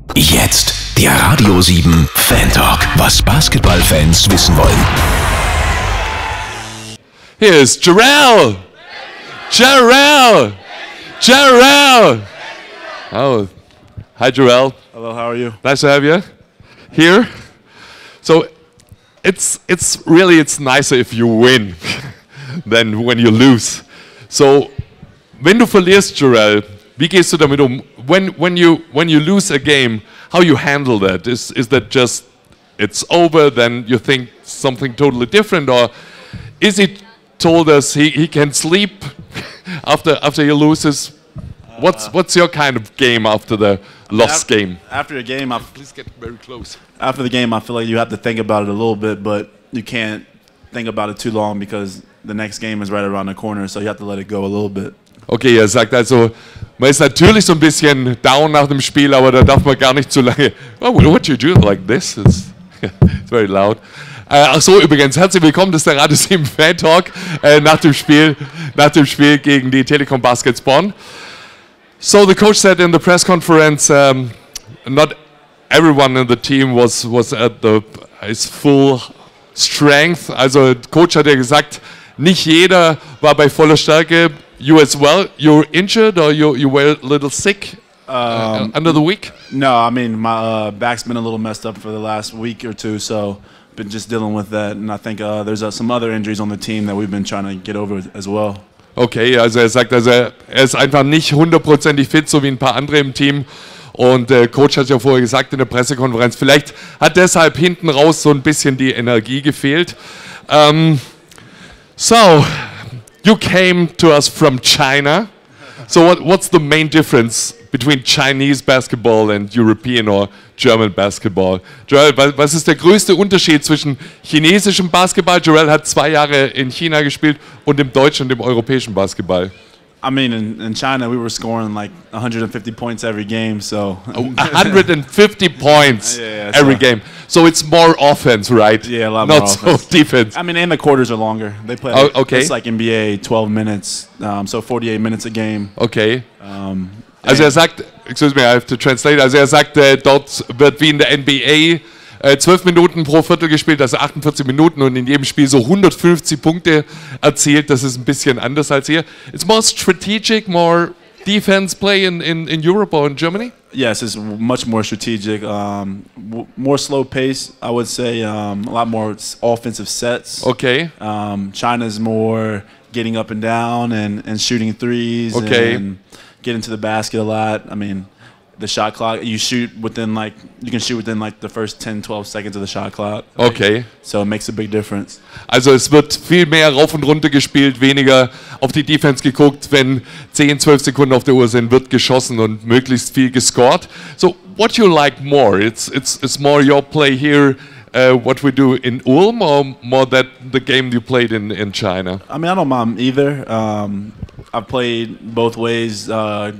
Jetzt der Radio 7 Fan Talk, was Basketballfans wissen wollen. Here's Jarrell! Jarrell! Jarrell! Oh, hi Jarrell. Hello, how are you? Nice to have you here. So it's nicer if you win than when you lose. So wenn du verlierst, Jarrell, wie gehst du damit um? When you lose a game, how you handle that? Is that just it's over, then you think something totally different, or is he told us he can sleep after he loses? What's your kind of game after the lost game? After a game, Please get very close. After the game, I feel like you have to think about it a little bit, but you can't think about it too long because the next game is right around the corner, so you have to let it go a little bit. Okay, er sagt also, man ist natürlich so ein bisschen down nach dem Spiel, aber da darf man gar nicht zu lange. Oh, what you do like this? It's very loud. Ach so, übrigens, herzlich willkommen, das ist der Radio 7 Fan Talk nach dem Spiel gegen die Telekom Baskets Bonn. So the coach said in the press conference, not everyone in the team was at his full strength. Also der Coach hat ja gesagt, nicht jeder war bei voller Stärke. You as well? You're injured or you were a little sick under the week? No, I mean, my back's been a little messed up for the last week or two, so been just dealing with that. And I think there's some other injuries on the team that we've been trying to get over as well. Okay, also er sagt, er ist einfach nicht hundertprozentig fit, so wie ein paar andere im Team. Und der Coach hat ja vorher gesagt in der Pressekonferenz, vielleicht hat deshalb hinten raus so ein bisschen die Energie gefehlt. So, you came to us from China. So what's the main difference between Chinese basketball and European or German basketball? Jarrell, was ist der größte Unterschied zwischen chinesischem Basketball? Jarrell hat 2 Jahre in China gespielt und dem deutschen und dem europäischen Basketball. I mean, in China, we were scoring like 150 points every game, so... 150 points every game. So it's more offense, right? Yeah, a lot more offense. Not so defense. I mean, and the quarters are longer. They play okay. It's like NBA, 12 minutes, so 48 minutes a game. Okay. Also er sagt, excuse me, I have to translate. Also er sagt, dort wird wie in der NBA 12 Minuten pro Viertel gespielt, also 48 Minuten und in jedem Spiel so 150 Punkte erzielt. Das ist ein bisschen anders als hier. It's more strategic, more defense play in Europe or in Germany? Yes, it's much more strategic, more slow pace, I would say, a lot more offensive sets. Okay. China's more getting up and down and shooting threes and getting to the basket a lot. I mean, the shot clock, you can shoot within like the first 10-12 seconds of the shot clock. Okay. So it makes a big difference. Also es wird viel mehr rauf und runter gespielt, weniger auf die Defense geguckt. Wenn 10-12 Sekunden auf der Uhr sind, wird geschossen und möglichst viel gescored. So what you like more? It's more your play here, what we do in Ulm, or more that the game you played in China? I mean, I don't mind either. I've played both ways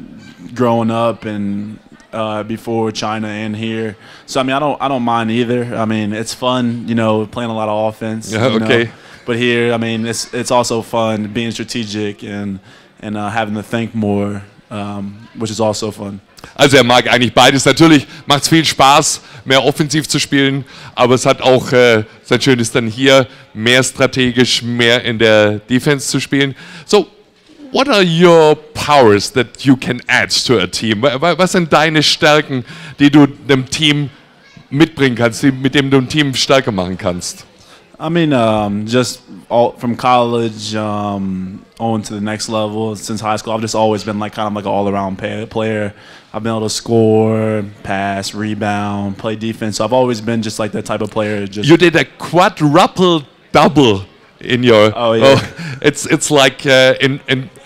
growing up and before China and here, so I mean I don't mind either. I mean it's fun, you know, playing a lot of offense. Yeah, okay. Know? But here, I mean it's also fun being strategic and having to think more, which is also fun. Also er mag eigentlich beides. Natürlich macht es viel Spaß, mehr offensiv zu spielen, aber es hat auch sein Schönes dann hier, mehr strategisch, mehr in der Defense zu spielen. So, what are your powers that you can add to a team? Was sind deine Stärken, die du dem Team mitbringen kannst, mit dem du ein Team stärker machen kannst? I mean, just all from college on to the next level. Since high school, I've just always been like kind of like an all-around player. I've been able to score, pass, rebound, play defense. So I've always been just like that type of player. Just you did a quadruple double in your. Oh yeah. It's like in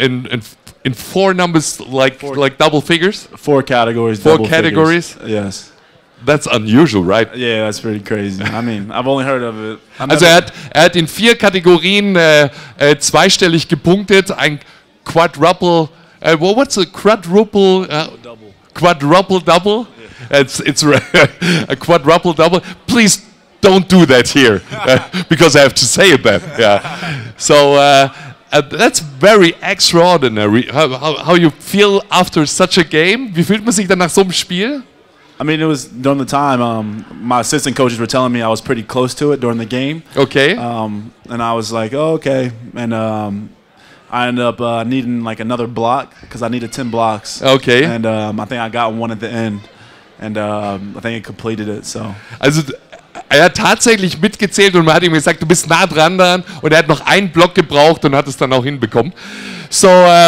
4 numbers, like double figures. 4 categories. 4 categories. Figures. Yes. That's unusual, right? Yeah, that's pretty crazy. I mean, I've only heard of it. Also er hat in 4 Kategorien zweistellig gepunktet. Ein Quadruple. What's a quadruple? Double. Quadruple double. Yeah. It's a quadruple double. Please don't do that here because I have to say it then. Yeah. So that's very extraordinary. How you feel after such a game? Wie fühlt man sich dann nach so einem Spiel? I mean, it was during the time. My assistant coaches were telling me I was pretty close to it during the game. Okay. And I was like, oh, okay. And I ended up needing like another block because I needed 10 blocks. Okay. And I think I got one at the end. And I think it completed it. So. Also er hat tatsächlich mitgezählt und man hat ihm gesagt, du bist nah dran und er hat noch einen Block gebraucht und hat es dann auch hinbekommen. So,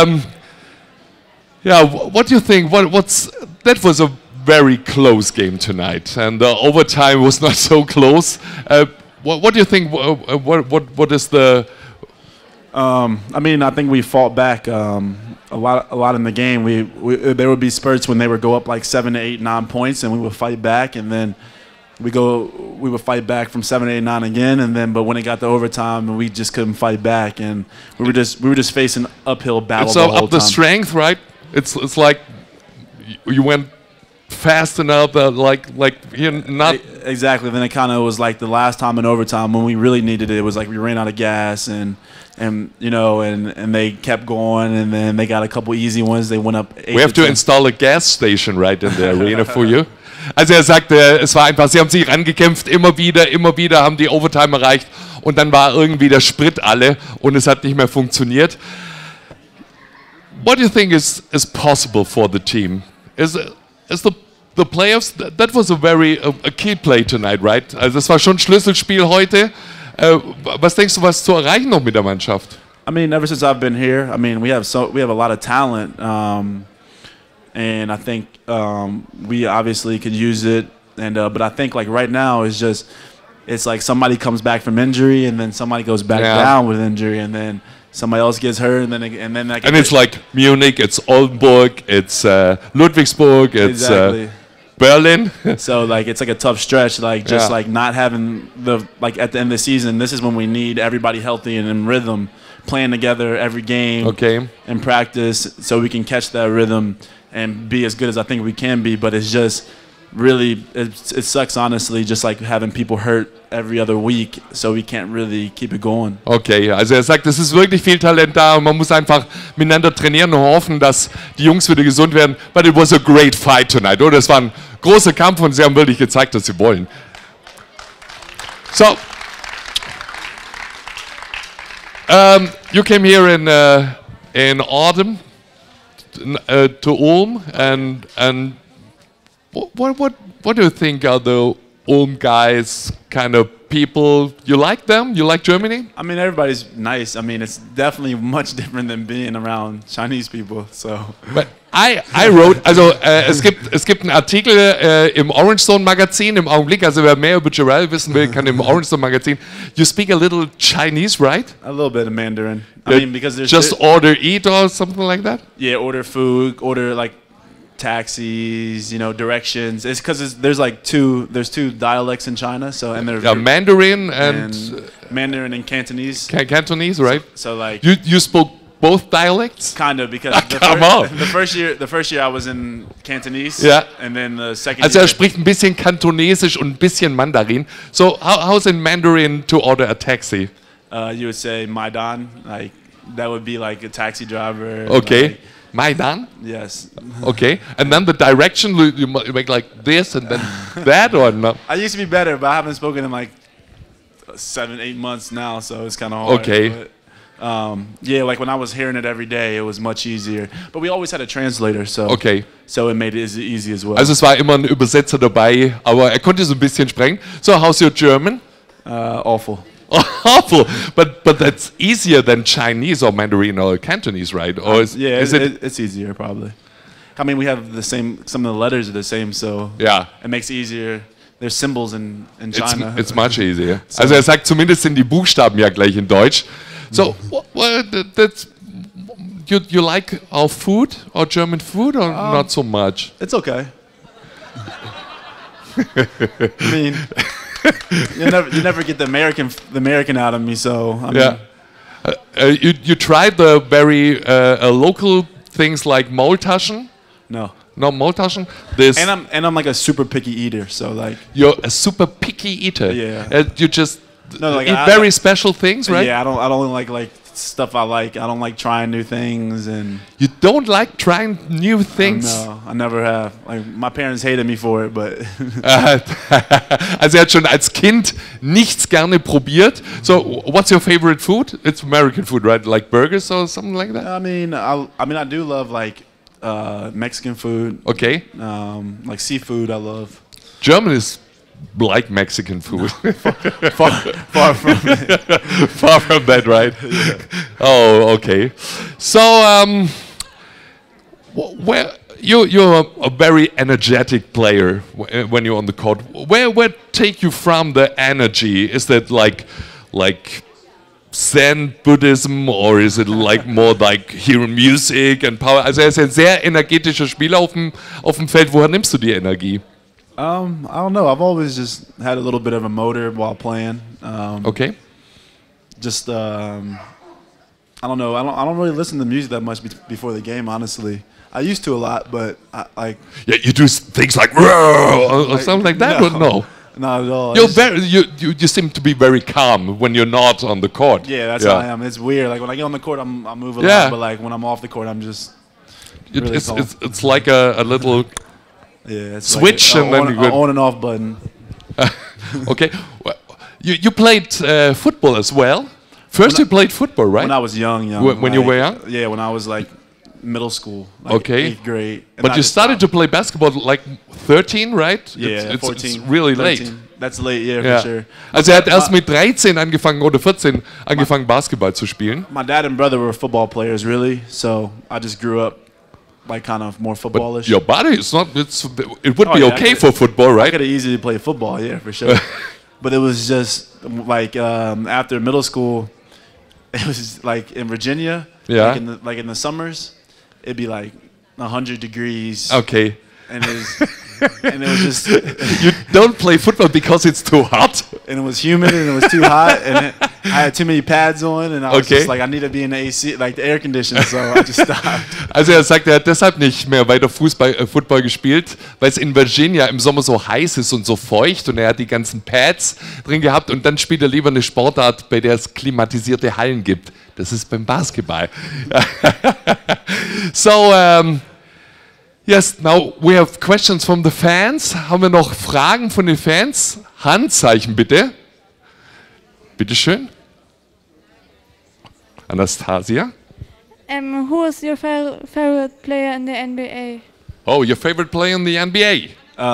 yeah, what do you think? That was a very close game tonight, and the overtime was not so close. What do you think? What is the? I mean, I think we fought back a lot in the game. There would be spurts when they would go up like 7 to 8, 9 points, and we would fight back, and then we would fight back from 7, 8, 9 again, and then but when it got to overtime, we just couldn't fight back, and we were just facing uphill battle So the whole up the time. strength, right? It's like you went fast enough, like you're not. Exactly. Then it kind of was like the last time in overtime when we really needed it. It was like we ran out of gas, and you know, and they kept going, and then they got a couple easy ones. They went up 8 We have to 10. install a gas station right in the arena for you. Also er sagte, es war einfach, sie haben sich rangekämpft, immer wieder haben die Overtime erreicht und dann war irgendwie der Sprit alle und es hat nicht mehr funktioniert. What do you think is possible for the team? Is the playoffs, that was a key play tonight, right? Also es war schon ein Schlüsselspiel heute. Was denkst du, was zu erreichen noch mit der Mannschaft? I mean, ever since I've been here, I mean, we have a lot of talent, and I think we obviously could use it. And but I think like right now it's like somebody comes back from injury, and then somebody goes back down with injury, and then somebody else gets hurt, and then like. And it's like Munich, it's Oldenburg, it's Ludwigsburg, it's exactly. Berlin. So like it's like a tough stretch, like just like not having like at the end of the season. This is when we need everybody healthy and in rhythm, playing together every game, and practice, so we can catch that rhythm and be as good as I think we can be. But it's just really it sucks honestly, just like having people hurt every other week, so we can't really keep it going. Okay, also er sagt, es ist wirklich viel Talent da und man muss einfach miteinander trainieren und hoffen, dass die Jungs wieder gesund werden. But it was a great fight tonight, oder? Es war ein großer Kampf und sie haben wirklich gezeigt, dass sie wollen. So, you came here in autumn to Ulm, and what do you think are the Ulm guys, kind of people? You like them? You like Germany? I mean, everybody's nice. I mean, it's definitely much different than being around Chinese people. So. But I wrote, also es gibt einen Artikel im Orange Zone Magazin im Augenblick, also wer mehr über Jarrell wissen will, kann im Orange Zone Magazin. You speak a little Chinese, right? A little bit of Mandarin. I mean, because there's just order, eat, or something like that. Yeah, order food, order like taxis, you know, directions. It's because there's two dialects in China, so and they're Mandarin and Mandarin and Cantonese. Cantonese, right? So like you spoke both dialects? Kind of, because the first year I was in Cantonese, and then the second also year. Er spricht ein bisschen Kantonesisch und ein bisschen Mandarin. So how's in Mandarin to order a taxi? You would say Maidan, like that would be like a taxi driver. Okay. Like, Maidan? Yes. Okay. And then the direction, you make like this and then that, or not? I used to be better, but I haven't spoken in like 7, 8 months now, so it's kind of hard. Okay. But, yeah, like when I was hearing it every day, it was much easier. But we always had a translator, so so it made it easy as well. Also es war immer ein Übersetzer dabei, aber er konnte so ein bisschen sprechen. So how's your German? Awful. Awful, but that's easier than Chinese or Mandarin or Cantonese, right? Or it's easier probably. I mean, we have the same. Some of the letters are the same, so it makes it easier. There's symbols in China. It's much easier. Also er sagt, zumindest sind die Buchstaben ja gleich in Deutsch. So, that's you like our food, our German food, or not so much? It's okay. I mean. You never get the American out of me, so I mean. You tried the very local things like Maultaschen? No, Maultaschen. And I'm like a super picky eater, so like. You're a super picky eater. Yeah. You just eat very special things, right? Yeah, I don't like stuff I like. I don't like trying new things, and You don't like trying new things? no, I never have. Like my parents hated me for it, but Also er hat schon als Kind nichts gerne probiert. So, what's your favorite food? It's American food, right? Like burgers or something like that? I mean, I do love like Mexican food, Okay. like seafood. I love. German is like Mexican food. Far from it. Far from that, right? Oh, okay. So, where you're a very energetic player when you're on the court. Where take you from the energy? Is that like Zen Buddhism, or is it like more like hearing music and power? Also er ist ein sehr energetischer Spieler auf dem Feld. Woher nimmst du die Energie? I don't know. I've always just had a little bit of a motor while playing. Okay. Just I don't know. I don't really listen to music that much before the game. Honestly, I used to a lot, but I Yeah, you do things like or something like that. no. Or no? Not at all. You're It's- very you seem to be very calm when you're not on the court. yeah, that's how I am. It's weird. Like when I get on the court, I move a Yeah. lot, but like when I'm off the court, I'm just really calm. It's like a little yeah. It's switch like and then you go- on and off button. okay. Well, you played football as well. First you played football, right? When I was young. When you were young? Yeah, when I was like middle school, like Okay. 8th grade. And But I you just started to play basketball like 13, right? Yeah, it's 14. really 13. late. That's late, yeah, Ja. for sure. Also er hat erst mit 13 angefangen oder 14 angefangen Basketball zu spielen. My dad and brother were football players, really. So I just grew up like kind of more But footballish. your body is not. It would Oh, be yeah, I okay could- for football, I right? could have easily played football, yeah, for sure. But it was just like after middle school, it was like in Virginia, Yeah. like in the summers, it'd be like 100 degrees, Okay. and it was just You don't play football because it's too hot. and it was humid and it was too hot and I had too many pads on and I was Okay. just like I need to be in the AC, like the air conditioner, so I just stopped. Also er sagt, er hat deshalb nicht mehr weiter Football gespielt, weil es in Virginia im Sommer so heiß ist und so feucht und er hat die ganzen Pads drin gehabt und dann spielt er lieber eine Sportart, bei der es klimatisierte Hallen gibt. Das ist beim Basketball. So, yes, now we have questions from the fans. Haben wir noch Fragen von den Fans? Handzeichen bitte. Bitteschön. Anastasia. Who is your favorite player in the NBA? Oh, your favorite player in the NBA?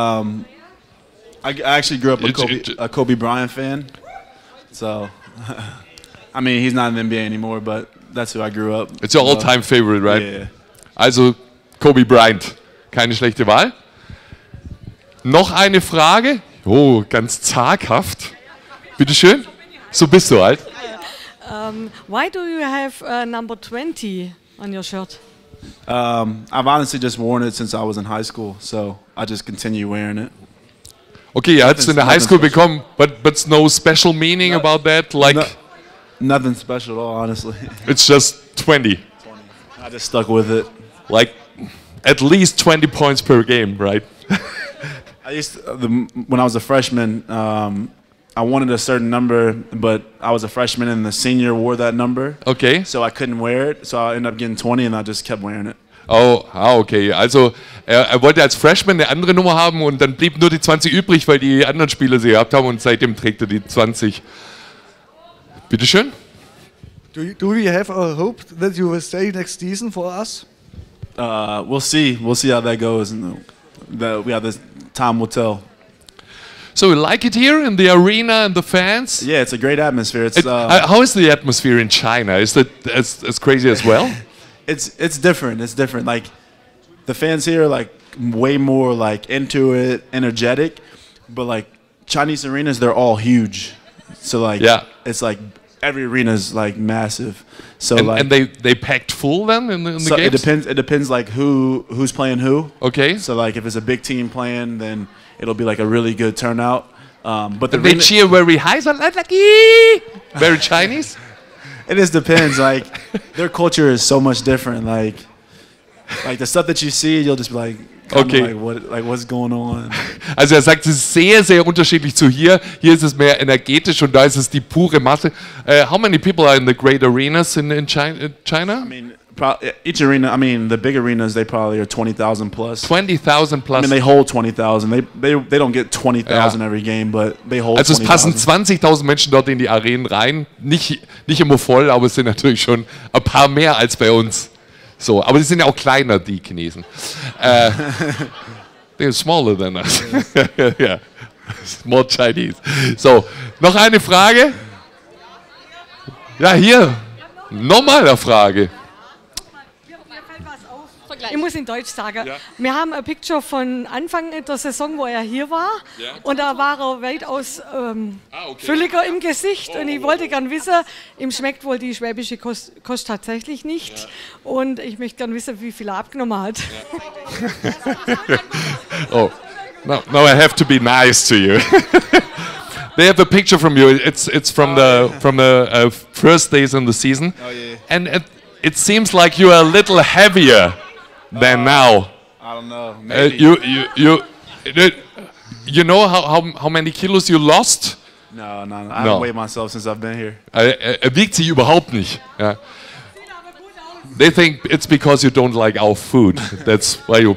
I actually grew up It's- a Kobe Bryant fan, so I mean he's not in the NBA anymore, but that's who I grew up. It's your all-time favorite, right? Yeah. Also Kobe Bryant. Keine schlechte Wahl. Noch eine Frage. Oh, ganz zaghaft. Bitteschön. So bist du halt. Why do you have number 20 on your shirt? I've honestly just worn it since I was in high school, so I just continue wearing it. Okay, er hat es in der Nothing Highschool special. bekommen, but no special meaning about that. Like, No- Nothing special at all, honestly. it's just 20. I just stuck with it. Like, at least 20 points per game, right? I used to, when I was a freshman, I wanted a certain number, but I was a freshman and the senior wore that number, Okay. so I couldn't wear it. So I ended up getting 20, and I just kept wearing it. Oh, okay. Also er wollte als Freshman eine andere Nummer haben und dann blieb nur die 20 übrig, weil die anderen Spieler sie gehabt haben und seitdem trägt er die 20. Bitteschön. Do we have a hope that you will stay next season for us? We'll see. We'll see how that goes. And this time will tell. So you like it here in the arena and the fans? Yeah, it's a great atmosphere. How is the atmosphere in China? Is that as crazy as well? It's different. It's different. Like the fans here are like way more like into it, energetic, but like Chinese arenas, they're all huge. So like Yeah. it's like every arena is like massive. So like And they packed full then in the so games? it depends like who's playing who. Okay. So like if it's a big team playing, then it'll be like a really good turnout. But the And they arena, cheer very high, so like "Ee!" very Chinese. it just depends. Like their culture is so much different. Like Like the stuff that you see, you'll just be like, Okay. what's going on? Also er sagt, es ist sehr, sehr unterschiedlich zu hier. Hier ist es mehr energetisch und da ist es die pure Masse. How many people are in the great arenas in China? I mean, each arena. I mean, the big arenas, they probably are 20,000 plus. 20,000 plus. I mean, they hold 20,000. They don't get 20,000 every game, but they hold. Also es passen 20,000. 20.000 Menschen dort in die Arenen rein. Nicht immer voll, aber es sind natürlich schon ein paar mehr als bei uns. So, aber die sind ja auch kleiner, die Chinesen. They're smaller than us. Yeah. More Chinese. So, noch eine Frage? Ja, hier. Nochmal eine Frage. Ich muss in Deutsch sagen. Ja. Wir haben ein Picture von Anfang der Saison, wo er hier war. Ja. Und da war er weitaus fülliger im Gesicht. Und ich wollte gern wissen, ihm schmeckt wohl die schwäbische Kost tatsächlich nicht. Ja. Und ich möchte gern wissen, wie viel er abgenommen hat. Ja. Oh, no, I have to be nice to you. They have a picture from you. It's from the first days in the season. Oh, yeah. And it seems like you are a little heavier than now. I don't know. Maybe. You know how many kilos you lost? No. I haven't weighed myself since I've been here. Wiegt sich überhaupt nicht. Ja. They think it's because you don't like our food. That's why you.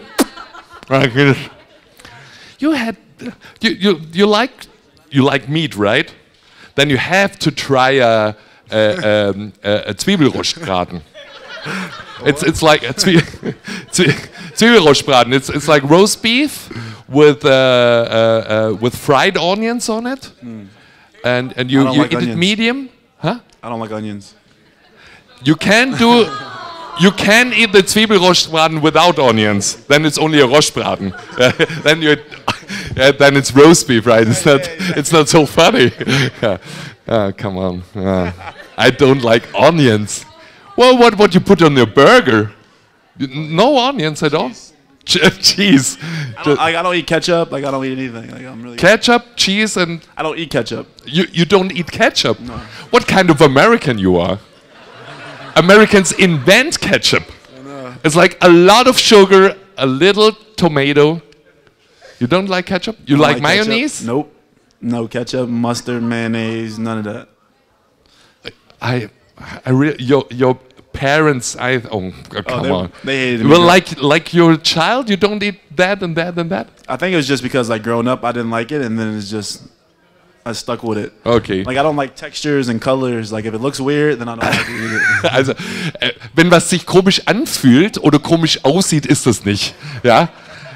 You like meat, right? Then you have to try a Zwiebelrostbraten. It's like a Zwiebelrostbraten. It's like roast beef with fried onions on it, and you like eat onions. it medium, huh? I don't like onions. You can eat the Zwiebelrostbraten without onions. Then it's only a Rostbraten. Then it's roast beef, right? It's not so funny. Come on. I don't like onions. Well, what you put on your burger? No onions at all. Cheese. I don't eat ketchup. Like I don't eat anything. Like I'm really ketchup, cheese, and I don't eat ketchup. You don't eat ketchup? No. What kind of American you are? Americans invent ketchup. It's like a lot of sugar, a little tomato. You don't like ketchup? You like mayonnaise? Ketchup. Nope. No ketchup, mustard, mayonnaise, none of that. I really, your parents, come on. They hated me. Well, like your child, you don't eat that and that and that? I think it was just because like growing up, I didn't like it, and then it's just, I stuck with it. Okay. Like I don't like textures and colors. Like if it looks weird, then I don't like to eat it. Also, wenn was sich komisch anfühlt oder komisch aussieht, ist das nicht. Ja?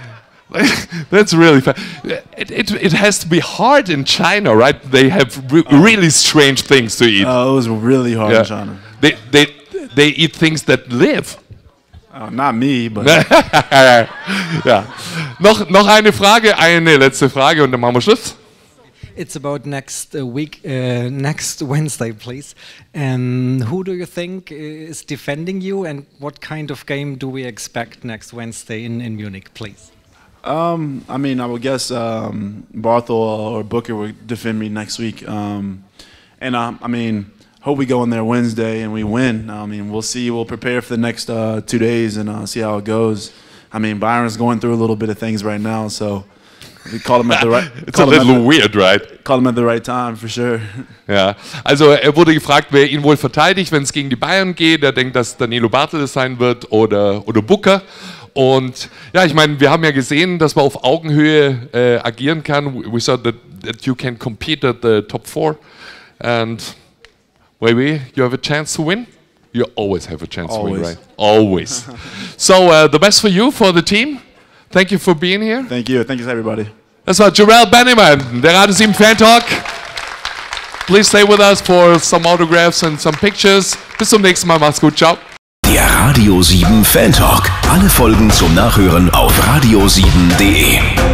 That's really fun. It has to be hard in China, right? They have really strange things to eat. It was really hard in China. They eat things that live. Not me, but. Ja. Noch eine Frage, eine letzte Frage und dann machen wir Schluss. It's about next week, next Wednesday, please. Who do you think is defending you, and what kind of game do we expect next Wednesday in Munich, please? I mean, I would guess Barthel or Booker would defend me next week. I mean, hope we go in there Wednesday and we win. I mean, we'll see. We'll prepare for the next 2 days and see how it goes. I mean, Byron's going through a little bit of things right now, so we call him at the right. It's a little weird, right? Call him at the right time for sure. Ja, also er wurde gefragt, wer ihn wohl verteidigt, wenn es gegen die Bayern geht. Er denkt, dass Danilo Barthel es sein wird oder Booker. Und ja, ich meine, wir haben ja gesehen, dass man auf Augenhöhe agieren kann. We saw that you can compete at the top 4. And maybe you have a chance to win. You always have a chance to win, right? Always. So the best for you, for the team. Thank you for being here. Thank you. Thank you, everybody. Das war Jarrell Banniman, der Radio 7 Fan Talk. Please stay with us for some autographs and some pictures. Bis zum nächsten Mal. Macht's gut. Ciao. Der Radio 7 Fan Talk. Alle Folgen zum Nachhören auf radio7.de.